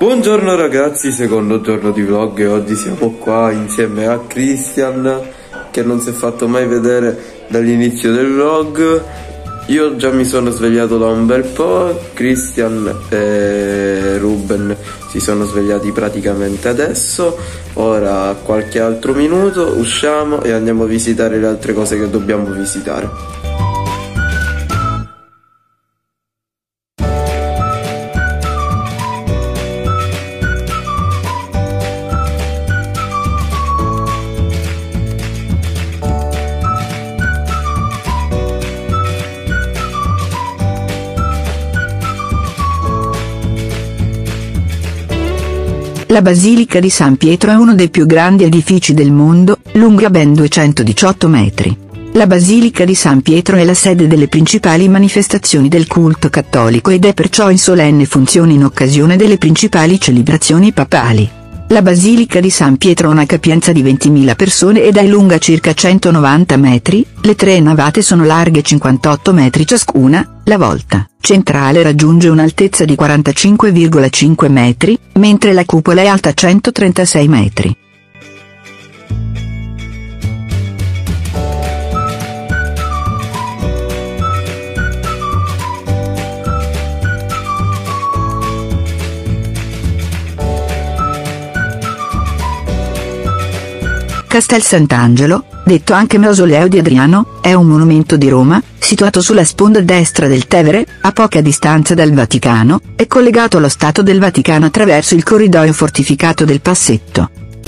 Buongiorno ragazzi, secondo giorno di vlog e oggi siamo qua insieme a Christian che non si è fatto mai vedere dall'inizio del vlog. Io già mi sono svegliato da un bel po', Christian e Ruben si sono svegliati praticamente adesso. Ora qualche altro minuto usciamo e andiamo a visitare le altre cose che dobbiamo visitare. La Basilica di San Pietro è uno dei più grandi edifici del mondo, lunga ben 218 metri. La Basilica di San Pietro è la sede delle principali manifestazioni del culto cattolico ed è perciò in solenne funzione in occasione delle principali celebrazioni papali. La Basilica di San Pietro ha una capienza di 20.000 persone ed è lunga circa 190 metri, le tre navate sono larghe 58 metri ciascuna, la volta centrale raggiunge un'altezza di 45,5 metri, mentre la cupola è alta 136 metri. Castel Sant'Angelo, detto anche Mausoleo di Adriano, è un monumento di Roma, situato sulla sponda destra del Tevere, a poca distanza dal Vaticano, e collegato allo Stato del Vaticano attraverso il corridoio fortificato del Passetto.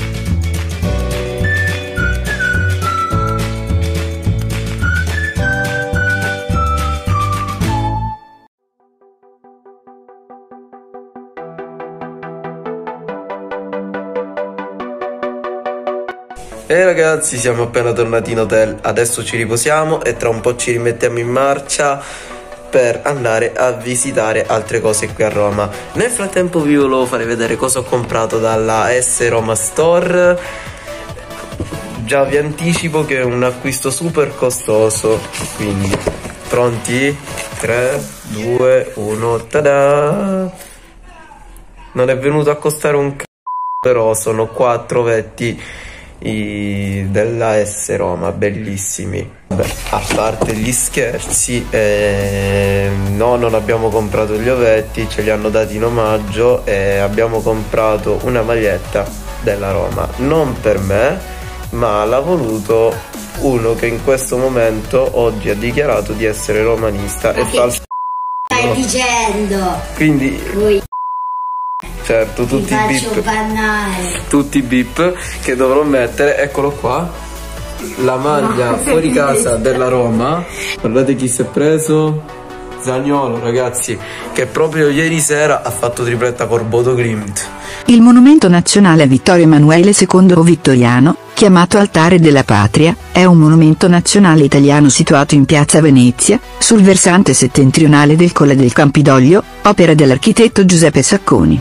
E ragazzi, siamo appena tornati in hotel, adesso ci riposiamo e tra un po' ci rimettiamo in marcia per andare a visitare altre cose qui a Roma. Nel frattempo vi volevo fare vedere cosa ho comprato dalla S Roma Store. Già vi anticipo che è un acquisto super costoso, quindi pronti? 3, 2, 1, tada! Non è venuto a costare un però sono 4 vetti della S Roma, bellissimi. Beh, a parte gli scherzi, no, non abbiamo comprato gli ovetti, ce li hanno dati in omaggio e abbiamo comprato una maglietta della Roma, non per me, ma l'ha voluto uno che in questo momento oggi ha dichiarato di essere romanista e fa il stai dicendo? Quindi certo, tutti i bip che dovrò mettere. Eccolo qua, la maglia fuori casa della Roma. Guardate chi si è preso, Zaniolo, ragazzi, che proprio ieri sera ha fatto tripletta col Bodo Glimt. Il monumento nazionale a Vittorio Emanuele II o Vittoriano, chiamato Altare della Patria, è un monumento nazionale italiano situato in piazza Venezia, sul versante settentrionale del Colle del Campidoglio, opera dell'architetto Giuseppe Sacconi.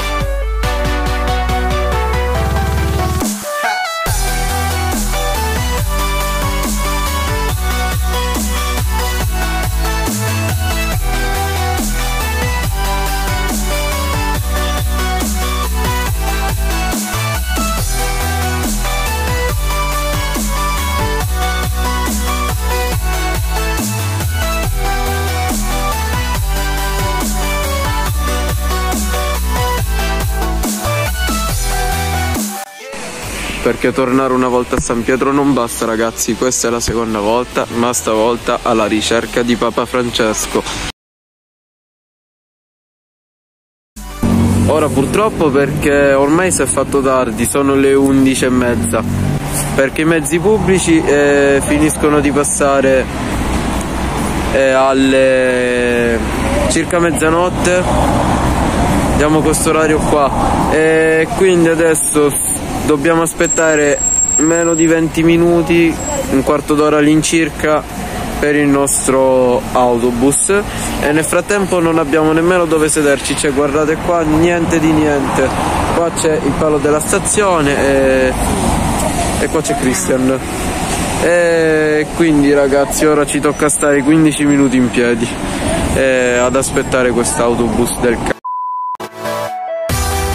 Perché tornare una volta a San Pietro non basta, ragazzi, questa è la seconda volta, ma stavolta alla ricerca di Papa Francesco. Ora purtroppo, perché ormai si è fatto tardi, sono le 11:30, perché i mezzi pubblici finiscono di passare alle circa mezzanotte, diamo questo orario qua, e quindi adesso dobbiamo aspettare meno di 20 minuti, un quarto d'ora all'incirca, per il nostro autobus, e nel frattempo non abbiamo nemmeno dove sederci. Cioè, guardate qua, niente di niente. Qua c'è il palo della stazione e qua c'è Christian. E quindi ragazzi, ora ci tocca stare 15 minuti in piedi ad aspettare quest'autobus del c***o.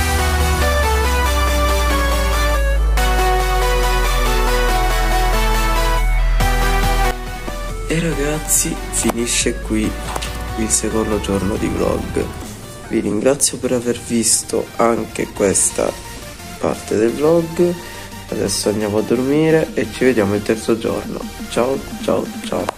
ragazzi, finisce qui il secondo giorno di vlog. Vi ringrazio per aver visto anche questa parte del vlog. Adesso andiamo a dormire e ci vediamo il terzo giorno. Ciao ciao ciao.